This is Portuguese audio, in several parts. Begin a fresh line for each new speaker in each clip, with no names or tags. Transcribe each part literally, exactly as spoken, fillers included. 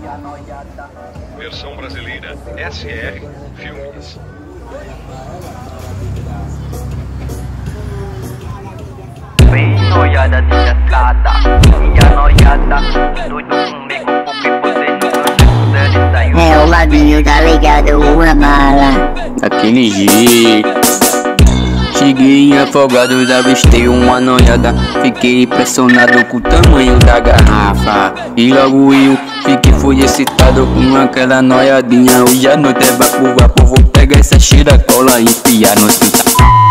Versão brasileira S R Filmes.
Bem noiada, desgraçada, minha noiada, doido comigo porque você não deve sair.
É o Lavinho, tá ligado? Uma mala.
Daquele jeito. Cheguei afogado, avistei uma noiada. Fiquei impressionado com o tamanho da garrafa. E logo eu fiquei foi excitado com aquela noiadinha. Hoje a noite é vapor, vapor. Vou pegar essa chiracola e enfiar no cinta.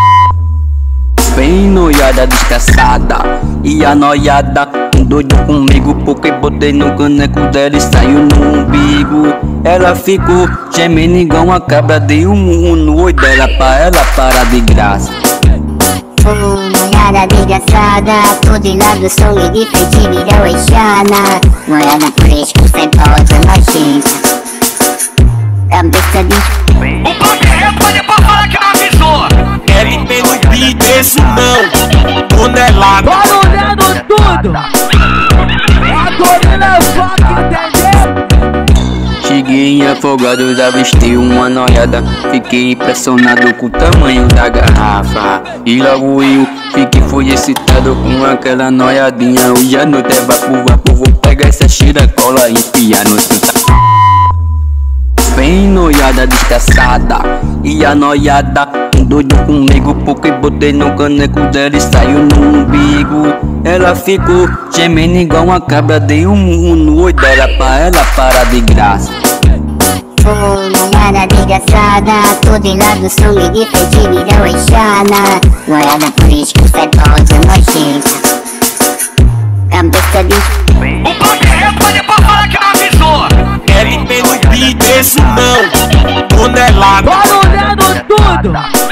Bem noiada descansada. E a noiada doido comigo porque botei no caneco dela e saiu no umbigo. Ela ficou gemendo igual uma cabra. Dei um murro no olho dela pra ela parar de graça.
Ô, noiada desgraçada, tô de lado, sou de frente, virou eixana. Noiada fresca, sem pausa, nojenta. Cabeça de...
O banheiro pode falar que não avisou.
L P no beat, esse não, tonelada.
Barulhando tudo. A gorila funk, entendeu?
Cheguei afogado, avistei uma noiada. Fiquei impressionado com o tamanho da garrafa. E logo eu fiquei foi excitado com aquela noiadinha. Hoje a noite é vapor, vapor. Vou pegar essa chiracola e enfiar no cinta. Bem noiada descansada. E a noiada doido comigo porque botei no caneco dela e saiu no umbigo. Ela ficou gemendo igual uma cabra. Dei um murro no olho dela pra ela parar de graça.
Ô, noiada desgraçada, tô de lado, sou de frente, virou eixana. Noiada fresca, sem pausa, nojenta. Cabeça de...
O banheiro pode falar que não avisou.
L P no beat, esse não, tonelada.
Barulhando tudo.